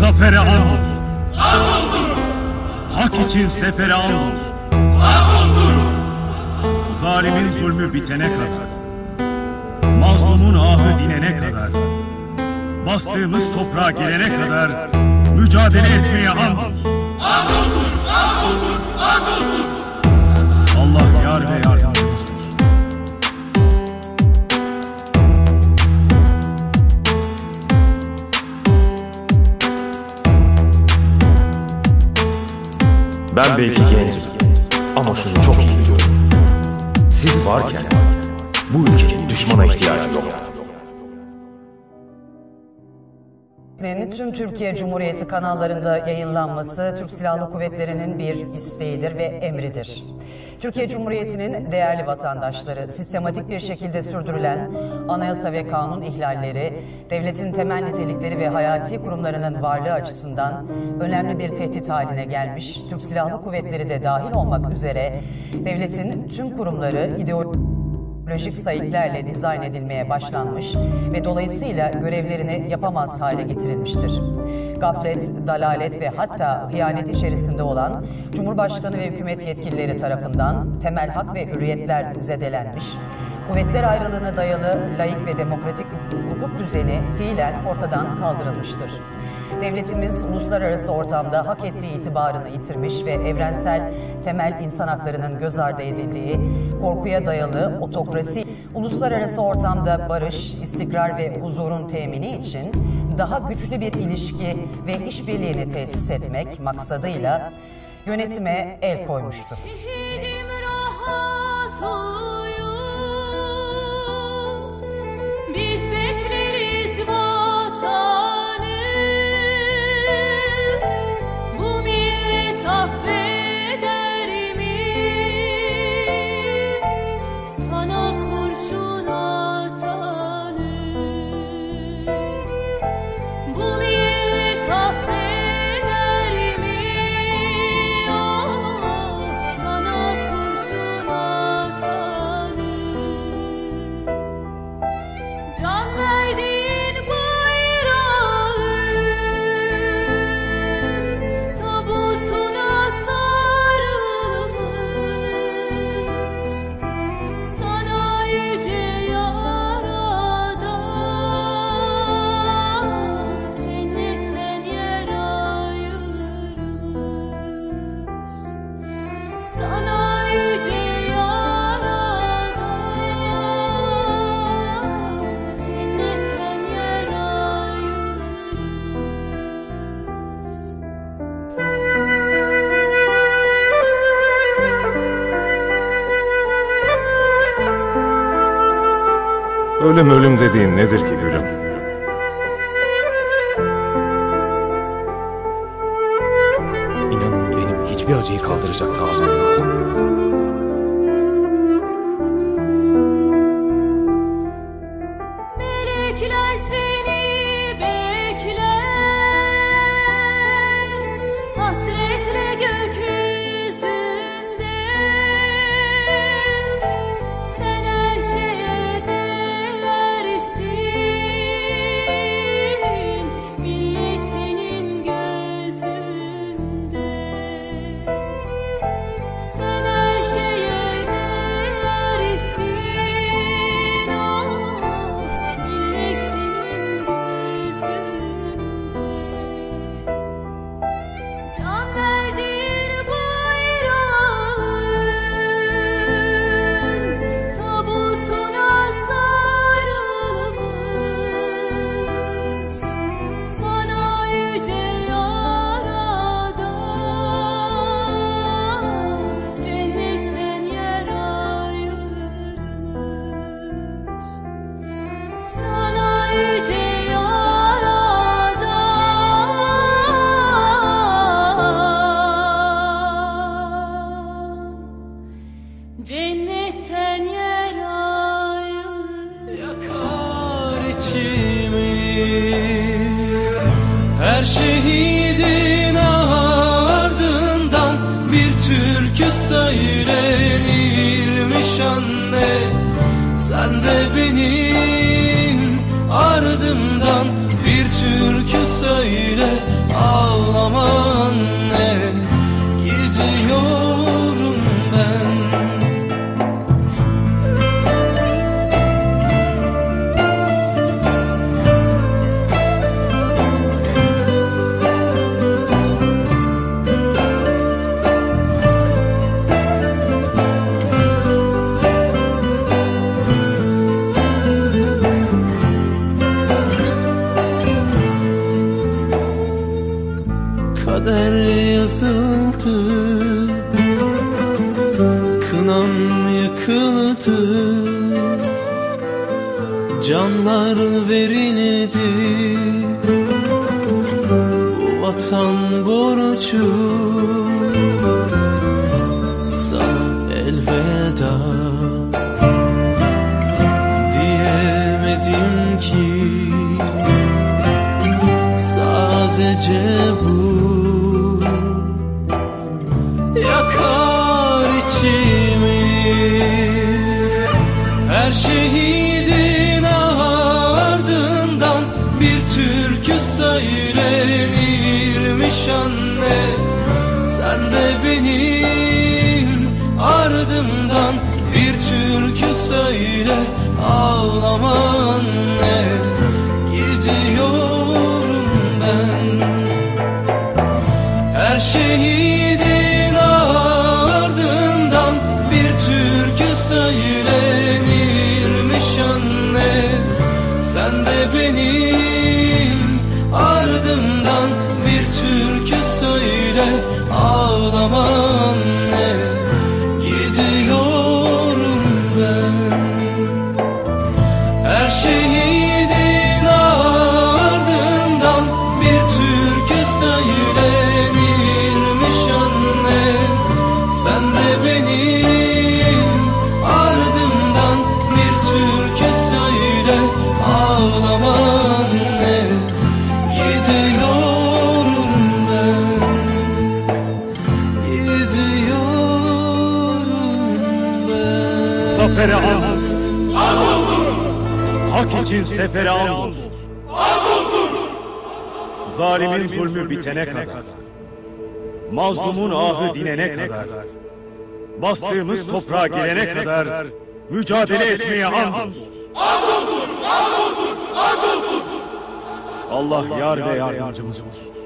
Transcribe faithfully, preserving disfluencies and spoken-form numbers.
zafere andolsun. Hak için sefere andolsun. Zalimin zulmü bitene kadar, mazlumun ahı dinene kadar, bastığımız toprağa gelene kadar mücadele etmeye andolsun. Andolsun, andolsun, andolsun. Allah yar ve yardımcımız olsun. Ben belki gencim ama şunu çok iyi biliyorum. Siz varken bu ülkenin düşmana ihtiyacı yok. Tüm Türkiye Cumhuriyeti kanallarında yayınlanması Türk Silahlı Kuvvetleri'nin bir isteğidir ve emridir. Türkiye Cumhuriyeti'nin değerli vatandaşları, sistematik bir şekilde sürdürülen anayasa ve kanun ihlalleri, devletin temel nitelikleri ve hayati kurumlarının varlığı açısından önemli bir tehdit haline gelmiş. Türk Silahlı Kuvvetleri de dahil olmak üzere devletin tüm kurumları ideolojik sayıklarla dizayn edilmeye başlanmış ve dolayısıyla görevlerini yapamaz hale getirilmiştir. Gaflet, dalalet ve hatta hıyanet içerisinde olan Cumhurbaşkanı ve hükümet yetkilileri tarafından temel hak ve hürriyetler zedelenmiş, kuvvetler ayrılığına dayalı laik ve demokratik hukuk düzeni fiilen ortadan kaldırılmıştır. Devletimiz uluslararası ortamda hak ettiği itibarını yitirmiş ve evrensel temel insan haklarının göz ardı edildiği korkuya dayalı otokrasi, uluslararası ortamda barış, istikrar ve huzurun temini için daha güçlü bir ilişki ve işbirliğini tesis etmek maksadıyla yönetime el koymuştur. Şehidim rahat uyu, biz bekleriz vatanı, bu millet affeder mi sana kurşun atanı? Bu millet affeder mi of sana kurşun atanı? Can verdiğin bayrağın tabutuna sarılmış, sana yüce yaradan cennetten yer ayırmış. Sana yüce yaradan cennetten yer ayırmış. Ölüm ölüm dediğin nedir ki gülüm? İnanın benim hiçbir acıyı kaldıracak tahammülüm yok. Melekler seni bekler, hasretle gökyüzünde. Sen her şeye değersin, milletinin gözünde. Sen her şeye değersin, of milletinin gözünde. Can verdiğin bayrağın tabutuna sarılmış, sana yüce yaradan cennetten yer ayırmış. Sana yüce yaradan cennetten yer ayırmış. Yakar içimi her şehidin ardından bir türkü söylenirmiş anne. Sen de benim ardımdan bir türkü söyle ağlama anne, gidiyorum ben. Kader yazıldı, kınam yakıldı, canlar verildi, bu vatan borcu, sana elveda diyemedim ki, sadece bu yakar içimi. Her şehidin ardından bir türkü söylenirmiş anne. Sen de benim ardımdan bir türkü söyle, ağlama anne, gidiyorum ben. Her şehidin ardından bir türkü söylenirmiş anne. Sen de benim ardımdan bir türkü söyle, ağlama anne, gidiyorum ben. Her şehidin ardından bir türkü söylenirmiş anne. Sen de benim ardımdan bir türkü söyle, ağlama anne, gidiyorum ben. Gidiyorum ben. Zafere andolsun. Hak için sefere andolsun. Zalimin zulmü bitene kadar, mazlumun ahı dinene kadar, bastığımız toprağa gelene kadar mücadele etmeye andolsun. Allah yar ve yardımcımız olsun.